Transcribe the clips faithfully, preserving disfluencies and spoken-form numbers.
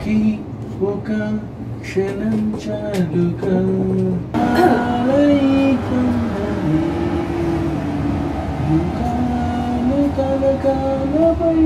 కి ఒక క్షణం చాలుగా యుగాలు కలకాలపై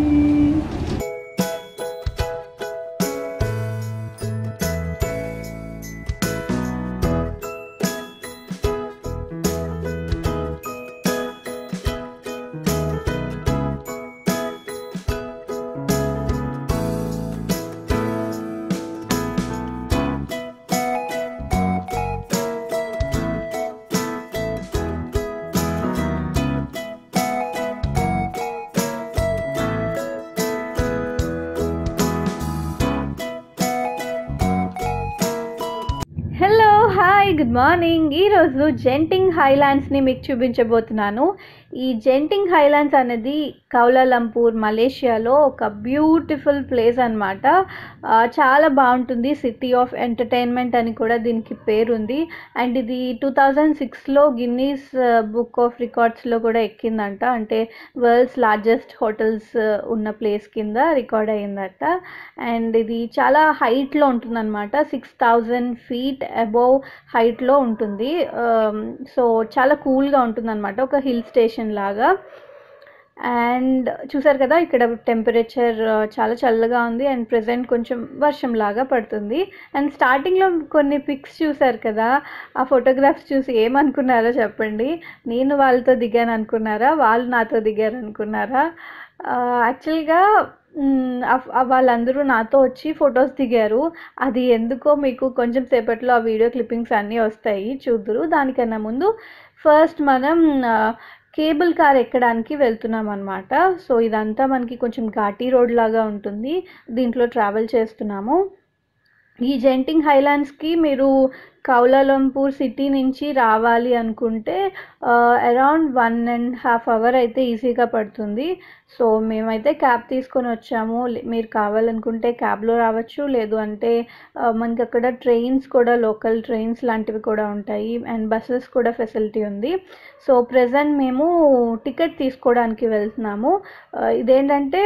హలో హాయ్ గుడ్ మార్నింగ్. ఈరోజు జెంటింగ్ హైలాండ్స్ని మీకు చూపించబోతున్నాను. ఈ జెంటింగ్ హైలాండ్స్ అనేది కౌలాలంపూర్ మలేషియాలో ఒక బ్యూటిఫుల్ ప్లేస్ అనమాట. చాలా బాగుంటుంది. సిటీ ఆఫ్ ఎంటర్టైన్మెంట్ అని కూడా దీనికి పేరుంది. అండ్ ఇది టూ థౌజండ్ సిక్స్లో గిన్నీస్ బుక్ ఆఫ్ రికార్డ్స్లో కూడా ఎక్కిందంట. అంటే వరల్డ్స్ లార్జెస్ట్ హోటల్స్ ఉన్న ప్లేస్ కింద రికార్డ్ అయ్యిందట. అండ్ ఇది చాలా హైట్లో ఉంటుందన్నమాట. సిక్స్ థౌజండ్ ఫీట్ అబోవ్ హైట్లో ఉంటుంది. సో చాలా కూల్గా ఉంటుందన్నమాట, ఒక హిల్ స్టేషన్ లాగా. అండ్ చూసారు కదా, ఇక్కడ టెంపరేచర్ చాలా చల్లగా ఉంది. అండ్ ప్రజెంట్ కొంచెం వర్షం లాగా పడుతుంది. అండ్ స్టార్టింగ్లో కొన్ని పిక్స్ చూసారు కదా, ఆ ఫోటోగ్రాఫ్స్ చూసి ఏమనుకున్నారో చెప్పండి. నేను వాళ్ళతో దిగాను అనుకున్నారా, వాళ్ళు నాతో దిగారు అనుకున్నారా? యాక్చువల్గా వాళ్ళందరూ నాతో వచ్చి ఫొటోస్ దిగారు. అది ఎందుకో మీకు కొంచెం సేపట్లో ఆ వీడియో క్లిప్పింగ్స్ అన్నీ వస్తాయి, చూద్దురు. దానికన్నా ముందు ఫస్ట్ మనం కేబుల్ కార్ ఎక్కడానికి వెళ్తున్నాం అనమాట. సో ఇదంతా మనకి కొంచెం ఘాటీ రోడ్ లాగా ఉంటుంది. దీంట్లో ట్రావెల్ చేస్తున్నాము. ఈ జెంటింగ్ హైలాండ్స్కి మీరు కౌలాలంపూర్ సిటీ నుంచి రావాలి అనుకుంటే around one and half hour అయితే ఈజీగా పడుతుంది. సో మేమైతే క్యాబ్ తీసుకొని వచ్చాము. మీరు కావాలనుకుంటే క్యాబ్లో రావచ్చు, లేదు అంటే మనకి అక్కడ ట్రైన్స్ కూడా, లోకల్ ట్రైన్స్ లాంటివి కూడా ఉంటాయి. అండ్ బస్సెస్ కూడా ఫెసిలిటీ ఉంది. సో ప్రజెంట్ మేము టికెట్ తీసుకోవడానికి వెళ్తున్నాము. ఇదేంటంటే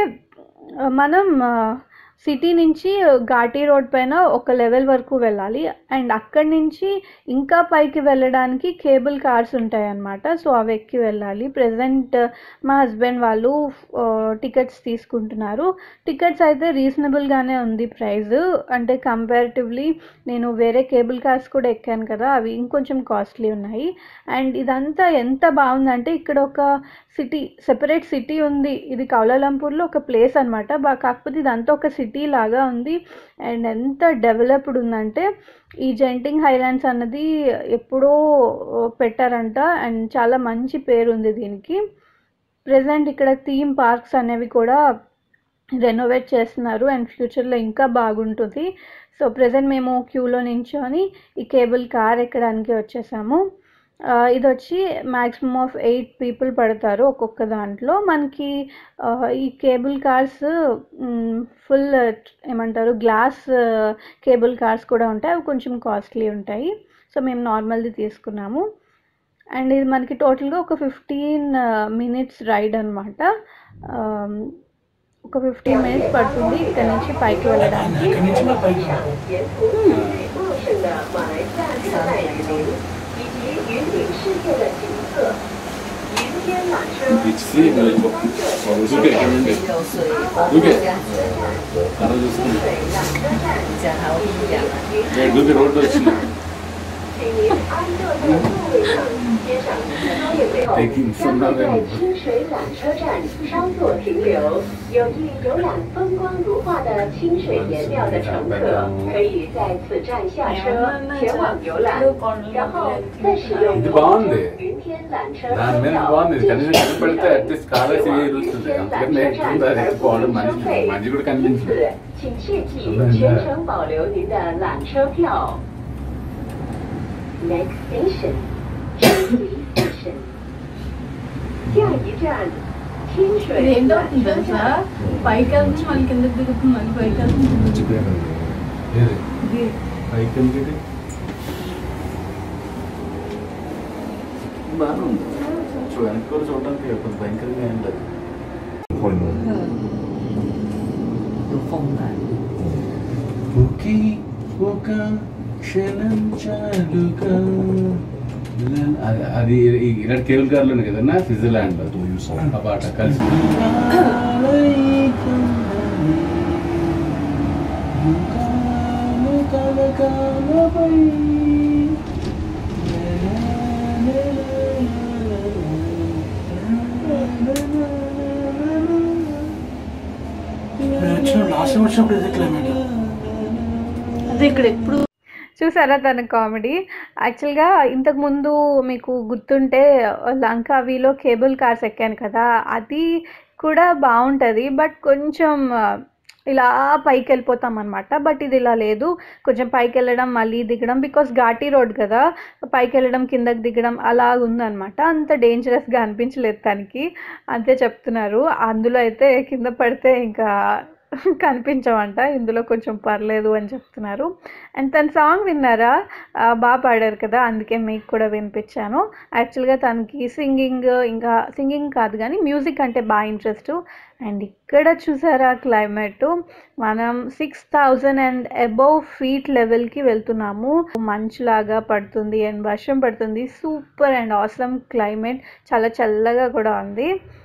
మనం సిటీ నుంచి ఘాటీ రోడ్ పైన ఒక లెవెల్ వరకు వెళ్ళాలి. అండ్ అక్కడి నుంచి ఇంకా పైకి వెళ్ళడానికి కేబుల్ కార్స్ ఉంటాయి అన్నమాట. సో అవి ఎక్కి వెళ్ళాలి. ప్రజెంట్ మా హస్బెండ్ వాళ్ళు టికెట్స్ తీసుకుంటున్నారు. టికెట్స్ అయితే రీజనబుల్గానే ఉంది ప్రైస్. అంటే కంపారిటివ్లీ నేను వేరే కేబుల్ కార్స్ కూడా ఎక్కాను కదా, అవి ఇంకొంచెం కాస్ట్లీ ఉన్నాయి. అండ్ ఇదంతా ఎంత బాగుందంటే, ఇక్కడ ఒక సిటీ, సెపరేట్ సిటీ ఉంది. ఇది కౌలాలంపూర్లో ఒక ప్లేస్ అనమాట. బా కాకపోతే ఇదంతా ఒక సిటీ లాగా ఉంది. అండ్ ఎంత డెవలప్డ్ ఉందంటే, ఈ జెంటింగ్ హైలాండ్స్ అన్నది ఎప్పుడో పెట్టారంట. అండ్ చాలా మంచి పేరు ఉంది దీనికి. ప్రజెంట్ ఇక్కడ థీమ్ పార్క్స్ అనేవి కూడా రెనోవేట్ చేస్తున్నారు. అండ్ ఫ్యూచర్లో ఇంకా బాగుంటుంది. సో ప్రజెంట్ మేము క్యూలో నించొని ఈ కేబుల్ కార్ ఎక్కడానికి వచ్చేసాము. ఇది వచ్చి మ్యాక్సిమమ్ ఆఫ్ ఎయిట్ పీపుల్ పడతారు ఒక్కొక్క దాంట్లో. మనకి ఈ కేబుల్ కార్స్ ఫుల్ ఏమంటారు, గ్లాస్ కేబుల్ కార్స్ కూడా ఉంటాయి. అవి కొంచెం కాస్ట్లీ ఉంటాయి. సో మేము నార్మల్ది తీసుకున్నాము. అండ్ ఇది మనకి టోటల్గా ఒక ఫిఫ్టీన్ మినిట్స్ రైడ్ అనమాట. ఒక ఫిఫ్టీన్ మినిట్స్ పడుతుంది ఇక్కడ నుంచి పైకి వెళ్ళడానికి. It's free, look at look at look at road taking from now 清水缆车站稍作停留，有意游览风光如画的清水颜料的乘客，可以在此站下车前往游览，然后再使用云天缆车车票进行云天缆车站而不收费。因此，请切记全程保留您的缆车票。Next station, Genting Station. 下一站，清水缆车站。పైకి వెళ్తుంది, మళ్ళీ కిందకి దిగుతుంది, మళ్ళీ పైకి వెళ్తుంది. బాగానే ఉంది. చూడడానికి కూడా చూడడానికి కొంచెం భయంకరంగా ఏం లేదు. 有风的。 ఒకే ఒక క్షణం చాలుగా అది అది ఇక్కడ కేబుల్ కార్లో ఉంది కదన్నా స్విట్జర్లాండ్ ఆ పాట కలిసి అది ఇక్కడ ఎప్పుడు చూసారా తన కామెడీ. యాక్చువల్గా ఇంతకుముందు మీకు గుర్తుంటే లంకావీలో కేబుల్ కార్స్ ఎక్కాను కదా, అది కూడా బాగుంటుంది. బట్ కొంచెం ఇలా పైకి వెళ్ళిపోతాం అనమాట. బట్ ఇది ఇలా లేదు, కొంచెం పైకి వెళ్ళడం మళ్ళీ దిగడం, బికాస్ ఘాటీ రోడ్ కదా, పైకి వెళ్ళడం కిందకి దిగడం అలా ఉందన్నమాట. అంత డేంజరస్గా అనిపించలేదు తనకి, అంతే చెప్తున్నారు. అందులో అయితే కింద పడితే ఇంకా కనిపించమంట, ఇందులో కొంచెం పర్లేదు అని చెప్తున్నారు. అండ్ తన సాంగ్ విన్నారా, బాగా పాడారు కదా, అందుకే మీకు కూడా వినిపించాను. యాక్చువల్గా తనకి సింగింగ్, ఇంకా సింగింగ్ కాదు కానీ మ్యూజిక్ అంటే బాగా ఇంట్రెస్ట్. అండ్ ఇక్కడ చూసారా క్లైమేట్, మనం six thousand and above feet లెవెల్కి వెళ్తున్నాము. మంచులాగా పడుతుంది అండ్ వర్షం పడుతుంది. సూపర్ అండ్ ఆసమ్ క్లైమేట్, చాలా చల్లగా కూడా ఉంది.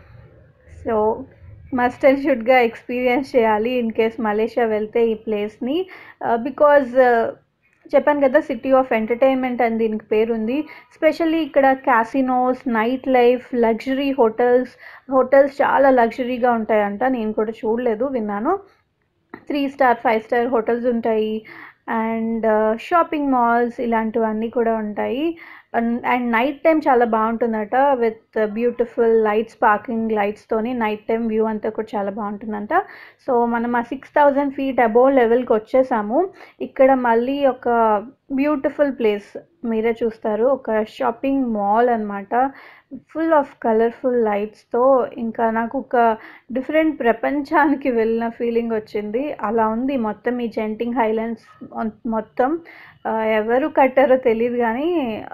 సో మస్ట్ అండ్ షుడ్గా ఎక్స్పీరియన్స్ చేయాలి ఇన్ కేస్ మలేషియా వెళ్తే ఈ ప్లేస్ని. బికాజ్ చెప్పాను కదా, సిటీ ఆఫ్ ఎంటర్టైన్మెంట్ అని దీనికి పేరుంది. స్పెషల్లీ ఇక్కడ casinos, night life, luxury hotels hotels చాలా లగ్జరీగా ఉంటాయంట. నేను కూడా చూడలేదు, విన్నాను. Three star five star hotels ఉంటాయి. అండ్ షాపింగ్ మాల్స్ ఇలాంటివన్నీ కూడా ఉంటాయి. అండ్ నైట్ టైం చాలా బాగుంటుందట, విత్ బ్యూటిఫుల్ లైట్స్, స్పార్కింగ్ లైట్స్తోని నైట్ టైం వ్యూ అంతా కూడా చాలా బాగుంటుందంట. సో మనం ఆ సిక్స్ థౌజండ్ ఫీట్ అబోవ్ లెవెల్కి వచ్చేసాము. ఇక్కడ మళ్ళీ ఒక బ్యూటిఫుల్ ప్లేస్ మీరే చూస్తారు, ఒక షాపింగ్ మాల్ అనమాట, ఫుల్ ఆఫ్ కలర్ఫుల్ లైట్స్తో. ఇంకా నాకు ఒక డిఫరెంట్ ప్రపంచానికి వెళ్ళిన ఫీలింగ్ వచ్చింది. అలా ఉంది మొత్తం ఈ జెంటింగ్ హైలాండ్స్ మొత్తం. ఎవరు కట్టారో తెలియదు కానీ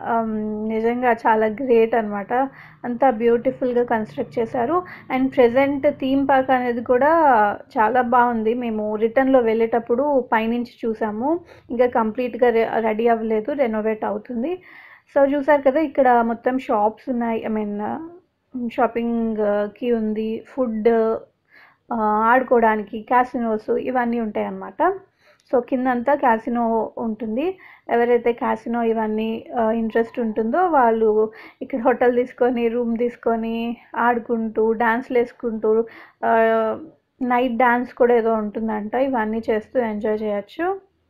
నిజంగా చాలా గ్రేట్ అనమాట. అంతా బ్యూటిఫుల్గా కన్స్ట్రక్ట్ చేశారు. అండ్ ప్రెజెంట్ థీమ్ పార్క్ అనేది కూడా చాలా బాగుంది. మేము రిటర్న్లో వెళ్ళేటప్పుడు పైనుంచి చూసాము, ఇంకా కంప్లీట్గా రెడీ అవ్వలేదు, రెనోవేట్ అవుతుంది. సో చూసారు కదా, ఇక్కడ మొత్తం షాప్స్ ఉన్నాయి, ఐ మీన్ షాపింగ్కి ఉంది, ఫుడ్, ఆడుకోవడానికి క్యాసినోస్ ఇవన్నీ ఉంటాయి అన్నమాట. సో కిందంతా క్యాసినో ఉంటుంది. ఎవరైతే క్యాసినో ఇవన్నీ ఇంట్రెస్ట్ ఉంటుందో వాళ్ళు ఇక్కడ హోటల్ తీసుకొని, రూమ్ తీసుకొని, ఆడుకుంటూ, డ్యాన్స్లు వేసుకుంటూ, నైట్ డ్యాన్స్ కూడా ఏదో ఉంటుందంట, ఇవన్నీ చేస్తూ ఎంజాయ్ చేయొచ్చు.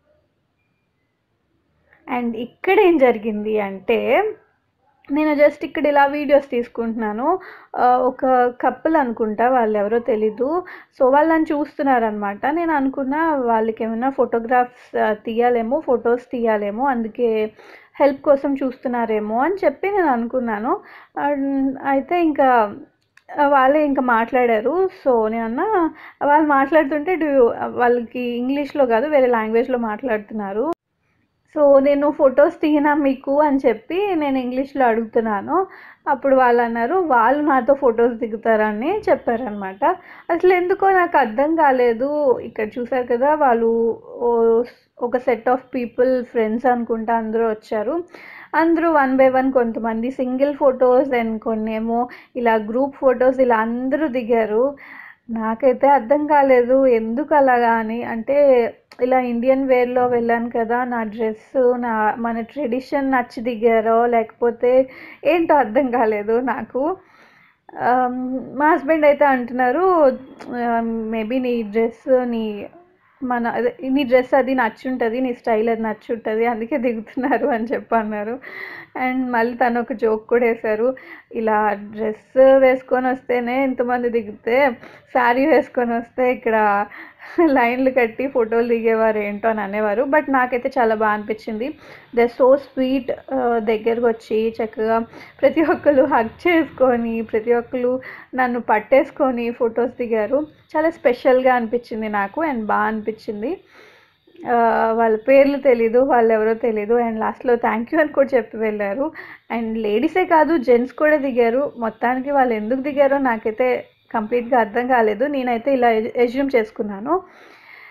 అండ్ ఇక్కడ ఏం జరిగింది అంటే, నేను జస్ట్ ఇక్కడ ఇలా వీడియోస్ తీసుకుంటున్నాను. ఒక కపుల్ అనుకుంటా, వాళ్ళు ఎవరో తెలీదు. సో వాళ్ళని చూస్తున్నారనమాట. నేను అనుకున్నా వాళ్ళకి ఏమైనా ఫోటోగ్రాఫ్స్ తీయాలేమో, ఫొటోస్ తీయాలేమో, అందుకే హెల్ప్ కోసం చూస్తున్నారేమో అని చెప్పి నేను అనుకున్నాను. అయితే ఇంకా వాళ్ళే ఇంకా మాట్లాడారు. సో నేను అన్నా, వాళ్ళు మాట్లాడుతుంటే డూ వాళ్ళకి ఇంగ్లీష్లో కాదు వేరే లాంగ్వేజ్లో మాట్లాడుతున్నారు. సో నేను ఫొటోస్ తీయనా మీకు అని చెప్పి నేను ఇంగ్లీష్లో అడుగుతున్నాను. అప్పుడు వాళ్ళు అన్నారు వాళ్ళు నాతో ఫొటోస్ దిగుతారని చెప్పారనమాట. అసలు ఎందుకో నాకు అర్థం కాలేదు. ఇక్కడ చూసారు కదా, వాళ్ళు ఒక సెట్ ఆఫ్ పీపుల్, ఫ్రెండ్స్ అనుకుంటా, అందరూ వచ్చారు. అందరూ వన్ బై వన్, కొంతమంది సింగిల్ ఫొటోస్ అండ్ కొన్ని ఏమో ఇలా గ్రూప్ ఫొటోస్, ఇలా అందరూ దిగారు. నాకైతే అర్థం కాలేదు ఎందుకు అలాగా అని. అంటే ఇలా ఇండియన్ వేర్లో వెళ్ళాను కదా, నా డ్రెస్, నా మన ట్రెడిషన్ నచ్చి దిగారో లేకపోతే ఏంటో అర్థం కాలేదు నాకు. మా హస్బెండ్ అయితే అంటున్నారు, మేబీ నీ డ్రెస్, నీ మన అదే నీ డ్రెస్ అది నచ్చుంటుంది, నీ స్టైల్ అది నచ్చుంటుంది, అందుకే దిగుతున్నారు అని చెప్పి అన్నారు. అండ్ మళ్ళీ తను ఒక జోక్ కూడా వేశారు, ఇలా డ్రెస్ వేసుకొని వస్తేనే ఇంతమంది దిగితే శారీ వేసుకొని వస్తే ఇక్కడ లైన్లు కట్టి ఫోటోలు దిగేవారు ఏంటో అని అనేవారు. బట్ నాకైతే చాలా బాగా అనిపించింది. They so sweet. దగ్గరకు వచ్చి చక్కగా ప్రతి ఒక్కరు హగ్ చేసుకొని, ప్రతి ఒక్కరు నన్ను పట్టేసుకొని ఫొటోస్ దిగారు. చాలా స్పెషల్గా అనిపించింది నాకు అండ్ బాగా అనిపించింది. వాళ్ళ పేర్లు తెలీదు, వాళ్ళు ఎవరో తెలీదు. అండ్ లాస్ట్లో థ్యాంక్ యూ అని కూడా చెప్పి వెళ్ళారు. అండ్ లేడీసే కాదు, జెంట్స్ కూడా దిగారు. మొత్తానికి వాళ్ళు ఎందుకు దిగారో నాకైతే కంప్లీట్గా అర్థం కాలేదు. నేనైతే ఇలా ఎజ్యూమ్ చేసుకున్నాను.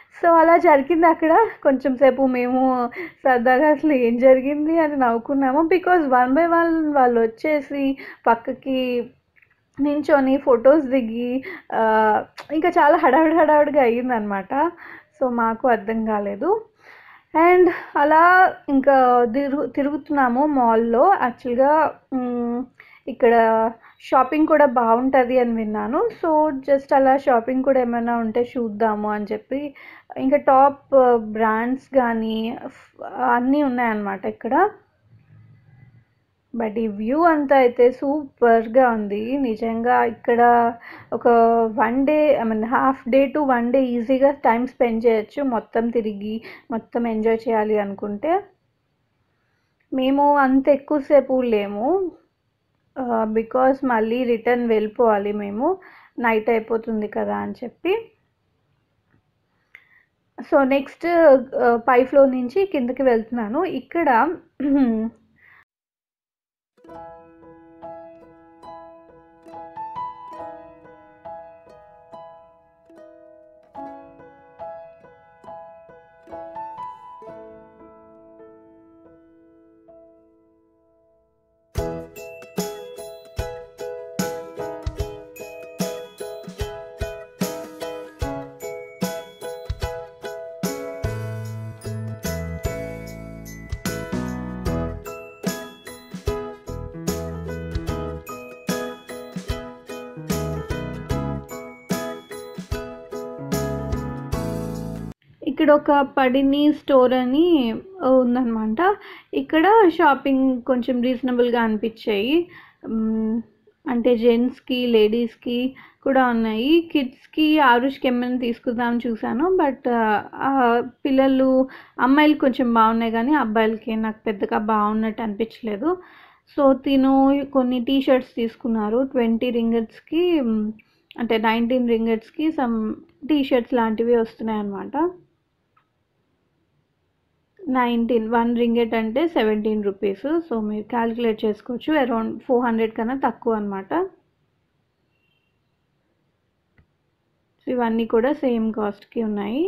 సో అలా జరిగింది అక్కడ. కొంచెం సేపు మేము సరదాగా అసలు ఏం జరిగింది అని నవ్వుకున్నాము. బికాజ్ వన్ బై వన్ వాళ్ళు వచ్చేసి పక్కకి నించొని ఫొటోస్ దిగి ఇంకా చాలా హడావిడి హడావిడిగా అయ్యిందనమాట. సో మాకు అర్థం కాలేదు. అండ్ అలా ఇంకా తిరుగు తిరుగుతున్నాము మాల్లో. యాక్చువల్గా ఇక్కడ షాపింగ్ కూడా బాగుంటుంది అని విన్నాను. సో జస్ట్ అలా షాపింగ్ కూడా ఏమైనా ఉంటే చూద్దాము అని చెప్పి, ఇంకా టాప్ బ్రాండ్స్ కానీ అన్నీ ఉన్నాయన్నమాట ఇక్కడ. బట్ ఈ వ్యూ అంతా అయితే సూపర్గా ఉంది నిజంగా. ఇక్కడ ఒక one day I mean half day to one day ఈజీగా టైం స్పెండ్ చేయొచ్చు, మొత్తం తిరిగి మొత్తం ఎంజాయ్ చేయాలి అనుకుంటే. మేము అంత ఎక్కువసేపు లేము, బికాస్ మళ్ళీ రిటర్న్ వెళ్ళిపోవాలి మేము, నైట్ అయిపోతుంది కదా అని చెప్పి. సో నెక్స్ట్ పై ఫ్లోర్ నుంచి కిందకి వెళ్తున్నాను. ఇక్కడ ఇక్కడ ఒక పడిని స్టోర్ అని ఉందన్నమాట. ఇక్కడ షాపింగ్ కొంచెం రీజనబుల్గా అనిపించాయి. అంటే జెంట్స్కి లేడీస్కి కూడా ఉన్నాయి. కిడ్స్కి ఆరుష్కి ఏమైనా తీసుకుందాం చూసాను, బట్ పిల్లలు అమ్మాయిలు కొంచెం బాగున్నాయి కానీ అబ్బాయిలకి నాకు పెద్దగా బాగున్నట్టు అనిపించలేదు. సో తిను కొన్ని టీ షర్ట్స్ తీసుకున్నారు ట్వంటీ రింగట్స్కి, అంటే నైన్టీన్ రింగట్స్కి సమ్ టీ షర్ట్స్ లాంటివి వస్తున్నాయి అన్నమాట. నైన్టీన్ వన్ రింగెట్ అంటే సెవెంటీన్ రూపీస్. సో మీరు క్యాలిక్యులేట్ చేసుకోవచ్చు, అరౌండ్ ఫోర్ హండ్రెడ్ కన్నా తక్కువ అనమాట. ఇవన్నీ కూడా సేమ్ కాస్ట్కి ఉన్నాయి.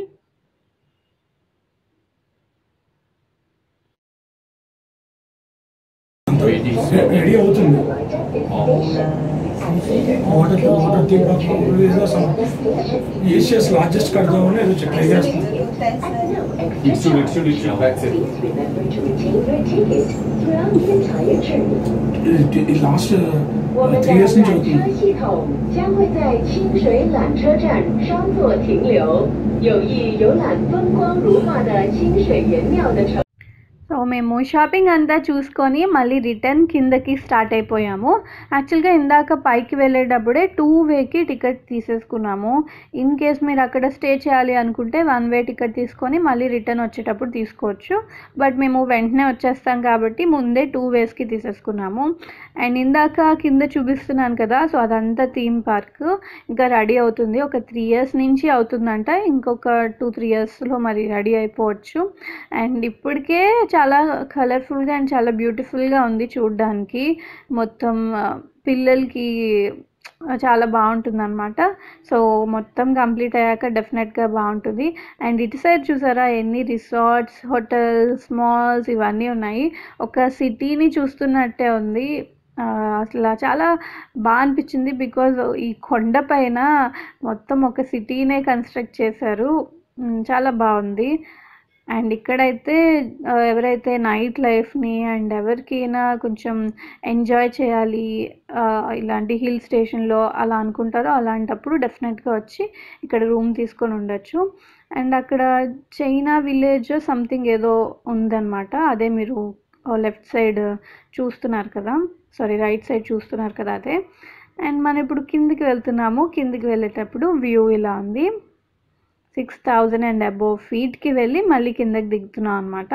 రెడీ అవుతుంది. Water water theme Asia's largest కడదామని ఏదో ట్రై చేస్తుంది. లాస్ట్ త్రీ ఇయర్స్ నుంచి అవుతుంది. సో మేము షాపింగ్ అంతా చూసుకొని మళ్ళీ రిటర్న్ కిందకి స్టార్ట్ అయిపోయాము. యాక్చువల్గా ఇందాక పైకి వెళ్ళేటప్పుడే టూ వేకి టికెట్ తీసేసుకున్నాము. ఇన్ కేస్ మీరు అక్కడ స్టే చేయాలి అనుకుంటే వన్ వే టికెట్ తీసుకొని మళ్ళీ రిటర్న్ వచ్చేటప్పుడు తీసుకోవచ్చు. బట్ మేము వెంటనే వచ్చేస్తాం కాబట్టి ముందే టూ వేస్కి తీసేసుకున్నాము. అండ్ ఇందాక కింద చూపిస్తున్నాను కదా, సో అదంతా థీమ్ పార్క్ ఇంకా రెడీ అవుతుంది. ఒక త్రీ ఇయర్స్ నుంచి అవుతుందంట, ఇంకొక టూ త్రీ ఇయర్స్లో మరి రెడీ అయిపోవచ్చు. అండ్ ఇప్పటికే చాలా కలర్ఫుల్గా అండ్ చాలా బ్యూటిఫుల్గా ఉంది చూడడానికి. మొత్తం పిల్లలకి చాలా బాగుంటుంది అనమాట. సో మొత్తం కంప్లీట్ అయ్యాక డెఫినెట్గా బాగుంటుంది. అండ్ ఇటు సైడ్ చూసారా ఎన్ని రిసార్ట్స్, హోటల్స్, మాల్స్ ఇవన్నీ ఉన్నాయి. ఒక సిటీని చూస్తున్నట్టే ఉంది. అసలు చాలా బాగా అనిపించింది, బికాజ్ ఈ కొండ పైన మొత్తం ఒక సిటీనే కన్స్ట్రక్ట్ చేశారు. చాలా బాగుంది. అండ్ ఇక్కడైతే ఎవరైతే నైట్ లైఫ్ని అండ్ ఎవరికైనా కొంచెం ఎంజాయ్ చేయాలి ఇలాంటి హిల్ స్టేషన్లో అలా అనుకుంటారో అలాంటప్పుడు డెఫినెట్గా వచ్చి ఇక్కడ రూమ్ తీసుకొని ఉండొచ్చు. అండ్ అక్కడ చైనా విలేజ్ సంథింగ్ ఏదో ఉందన్నమాట, అదే మీరు లెఫ్ట్ సైడ్ చూస్తున్నారు కదా, సారీ రైట్ సైడ్ చూస్తున్నారు కదా అదే. అండ్ మనం ఇప్పుడు కిందికి వెళ్తున్నాము. కిందికి వెళ్ళేటప్పుడు వ్యూ ఇలా ఉంది. సిక్స్ థౌజండ్ అండ్ అబోవ్ ఫీట్కి వెళ్ళి మళ్ళీ కిందకి దిగుతున్నాం అనమాట.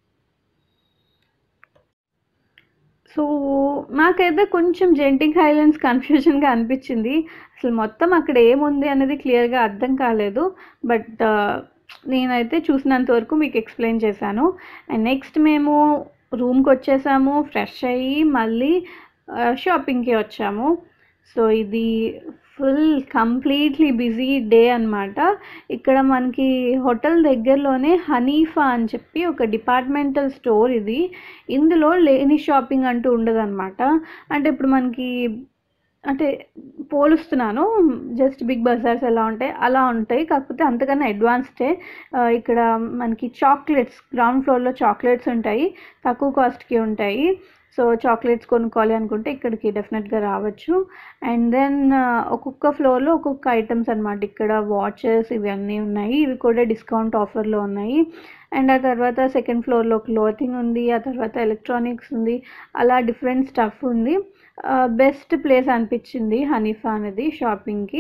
సో నాకైతే కొంచెం జెంటింగ్ హైలాండ్స్ కన్ఫ్యూజన్గా అనిపించింది. అసలు మొత్తం అక్కడ ఏముంది అనేది క్లియర్గా అర్థం కాలేదు. బట్ నేనైతే చూసినంత వరకు మీకు ఎక్స్ప్లెయిన్ చేశాను. అండ్ నెక్స్ట్ మేము రూమ్కి వచ్చేసాము, ఫ్రెష్ అయ్యి మళ్ళీ షాపింగ్కి వచ్చాము. సో ఇది ఫుల్ కంప్లీట్లీ బిజీ డే అనమాట. ఇక్కడ మనకి హోటల్ దగ్గరలోనే హనీఫా అని చెప్పి ఒక డిపార్ట్మెంటల్ స్టోర్ ఇది. ఇందులో లేని షాపింగ్ అంటూ ఉండదన్నమాట. అంటే ఇప్పుడు మనకి అంటే పోలుస్తున్నాను, జస్ట్ బిగ్ బజార్స్ ఎలా ఉంటాయి అలా ఉంటాయి, కాకపోతే అంతకన్నా అడ్వాన్స్డే. ఇక్కడ మనకి చాక్లెట్స్ గ్రౌండ్ ఫ్లోర్లో చాక్లెట్స్ ఉంటాయి, తక్కువ కాస్ట్కి ఉంటాయి. సో చాక్లెట్స్ కొనుక్కోవాలి అనుకుంటే ఇక్కడికి డెఫినెట్గా రావచ్చు. అండ్ దెన్ ఒక్కొక్క ఫ్లోర్లో ఒక్కొక్క ఐటమ్స్ అనమాట. ఇక్కడ వాచెస్ ఇవన్నీ ఉన్నాయి, ఇవి కూడా డిస్కౌంట్ ఆఫర్లో ఉన్నాయి. అండ్ ఆ తర్వాత సెకండ్ ఫ్లోర్లో క్లోతింగ్ ఉంది, ఆ తర్వాత ఎలక్ట్రానిక్స్ ఉంది, అలా డిఫరెంట్ స్టఫ్ ఉంది. బెస్ట్ ప్లేస్ అనిపించింది హనీఫా అనేది షాపింగ్కి.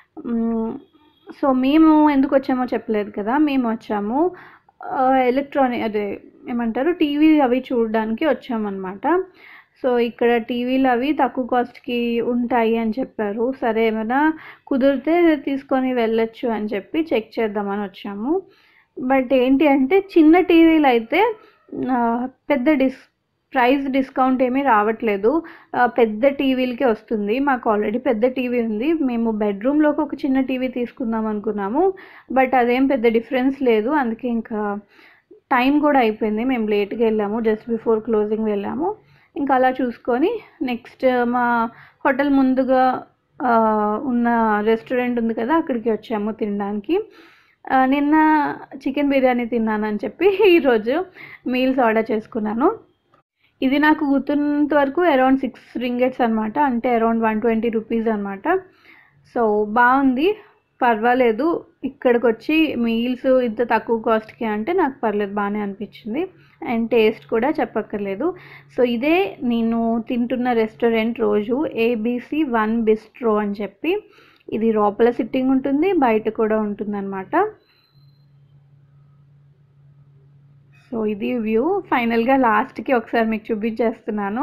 సో మేము ఎందుకు వచ్చామో చెప్పలేదు కదా, మేము వచ్చాము ఎలక్ట్రానిక్ అదే ఏమంటారు టీవీ అవి చూడడానికి వచ్చామన్నమాట. సో ఇక్కడ టీవీలు అవి తక్కువ కాస్ట్కి ఉంటాయి అని చెప్పారు. సరే ఏమైనా కుదిరితే తీసుకొని వెళ్ళొచ్చు అని చెప్పి చెక్ చేద్దామని వచ్చాము. బట్ ఏంటి అంటే చిన్న టీవీలు అయితే పెద్ద డిస్ ప్రైస్ డిస్కౌంట్ ఏమీ రావట్లేదు, పెద్ద టీవీలకే వస్తుంది. మాకు ఆల్రెడీ పెద్ద టీవీ ఉంది, మేము బెడ్రూమ్లోకి ఒక చిన్న టీవీ తీసుకుందాం అనుకున్నాము, బట్ అదేం పెద్ద డిఫరెన్స్ లేదు. అందుకే ఇంకా టైం కూడా అయిపోయింది, మేము లేట్గా వెళ్ళాము, జస్ట్ బిఫోర్ క్లోజింగ్ వెళ్ళాము. ఇంకా అలా చూసుకొని నెక్స్ట్ మా హోటల్ ముందుగా ఉన్న రెస్టారెంట్ ఉంది కదా, అక్కడికి వచ్చాము తినడానికి. నిన్న చికెన్ బిర్యానీ తిన్నానని చెప్పి ఈరోజు మీల్స్ ఆర్డర్ చేసుకున్నాను. ఇది నాకు గుర్తున్నంత వరకు అరౌండ్ సిక్స్ రింగెట్స్ అనమాట, అంటే అరౌండ్ వన్ ట్వంటీ రూపీస్ అనమాట. సో బాగుంది, పర్వాలేదు. ఇక్కడికి వచ్చి మీల్స్ ఇంత తక్కువ కాస్ట్కి అంటే నాకు పర్లేదు, బాగానే అనిపించింది. అండ్ టేస్ట్ కూడా చెప్పక్కర్లేదు. సో ఇదే నేను తింటున్న రెస్టారెంట్ రోజు ఏబీసీ వన్ బిస్ట్రో అని చెప్పి. ఇది లోపల సిట్టింగ్ ఉంటుంది, బయట కూడా ఉంటుంది అనమాట. సో ఇది వ్యూ. ఫైనల్గా లాస్ట్కి ఒకసారి మీకు చూపించేస్తున్నాను.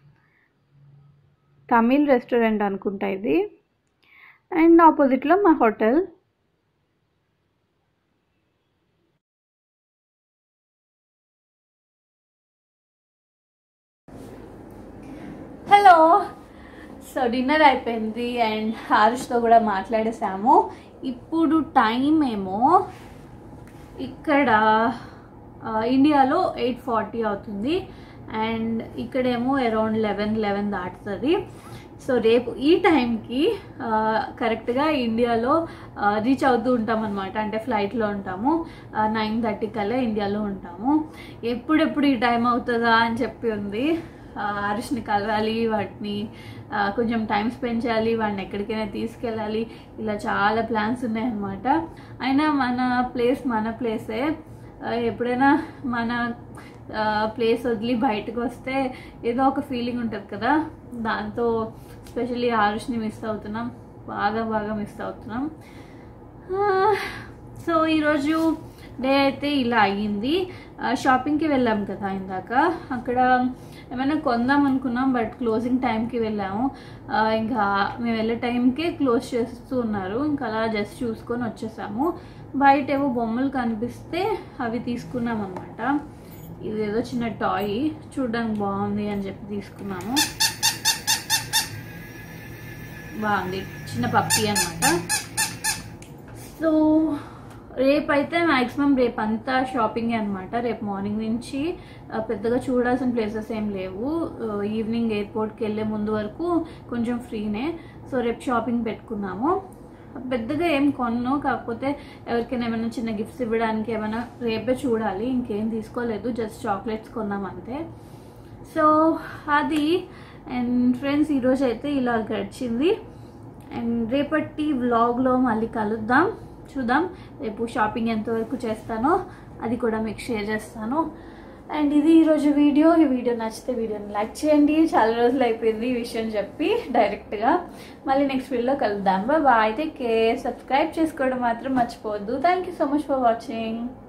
తమిళ్ రెస్టారెంట్ అనుకుంటా ఇది. అండ్ ఆపోజిట్లో మా హోటల్. హలో, సో డిన్నర్ అయిపోయింది అండ్ హారిష్తో కూడా మాట్లాడేసాము. ఇప్పుడు టైం ఏమో ఇక్కడ ఇండియాలో ఎయిట్ ఫార్టీ అవుతుంది అండ్ ఇక్కడేమో అరౌండ్ లెవెన్ లెవెన్ దాటుతుంది. సో రేపు ఈ టైంకి కరెక్ట్గా ఇండియాలో రీచ్ అవుతూ ఉంటాం అనమాట. అంటే ఫ్లైట్లో ఉంటాము, నైన్ థర్టీ కల్లా ఇండియాలో ఉంటాము. ఎప్పుడెప్పుడు ఈ టైం అవుతుందా అని చెప్పి ఉంది. హరీష్ని కలవాలి, వాటిని కొంచెం టైం స్పెండ్ చేయాలి, వాడిని ఎక్కడికైనా తీసుకెళ్ళాలి, ఇలా చాలా ప్లాన్స్ ఉన్నాయన్నమాట. అయినా మన ప్లేస్ మన ప్లేసే. ఎప్పుడైనా మన ప్లేస్ వదిలి బయటకు వస్తే ఏదో ఒక ఫీలింగ్ ఉంటుంది కదా, దాంతో స్పెషల్లీ హరీష్ని మిస్ అవుతున్నాం, బాగా బాగా మిస్ అవుతున్నాం. సో ఈరోజు డే అయితే ఇలా అయ్యింది. షాపింగ్కి వెళ్ళాం కదా ఇందాక, అక్కడ ఏమైనా కొందాం అనుకున్నాం బట్ క్లోజింగ్ టైంకి వెళ్ళాము. ఇంకా మేము వెళ్ళే టైంకే క్లోజ్ చేస్తూ ఉన్నారు. ఇంకా అలా జస్ట్ చూసుకొని వచ్చేసాము. బయట ఏవో బొమ్మలు కనిపిస్తే అవి తీసుకున్నాం అనమాట. ఇదేదో చిన్న టాయ్ చూడడానికి బాగుంది అని చెప్పి తీసుకున్నాము. బాగుంది, చిన్న పప్పి అనమాట. సో రేపైతే మ్యాక్సిమం రేపు అంతా షాపింగ్ అనమాట. రేపు మార్నింగ్ నుంచి పెద్దగా చూడాల్సిన ప్లేసెస్ ఏం లేవు. ఈవినింగ్ ఎయిర్పోర్ట్కి వెళ్ళే ముందు వరకు కొంచెం ఫ్రీనే. సో రేపు షాపింగ్ పెట్టుకున్నాము. పెద్దగా ఏం కొన్నాను, కాకపోతే ఎవరికైనా ఏమైనా చిన్న గిఫ్ట్స్ ఇవ్వడానికి ఏమైనా రేపే చూడాలి. ఇంకేం తీసుకోలేదు, జస్ట్ చాక్లెట్స్ కొన్నాం అంతే. సో అది. అండ్ ఫ్రెండ్స్ ఈరోజు అయితే ఇలా గడిచింది. అండ్ రేపటి వ్లాగ్లో మళ్ళీ కలుద్దాం, చూద్దాం రేపు షాపింగ్ ఎంతవరకు చేస్తానో అది కూడా మీకు షేర్ చేస్తాను. అండ్ ఇది ఈరోజు వీడియో. ఈ వీడియో నచ్చితే వీడియోని లైక్ చేయండి. చాలా రోజులు అయిపోయింది ఈ విషయం చెప్పి డైరెక్ట్గా. మళ్ళీ నెక్స్ట్ వీడియోలో కలుద్దాం. Bye, take care. సబ్స్క్రైబ్ చేసుకోవడం మాత్రం మర్చిపోవద్దు. Thank you so much for watching.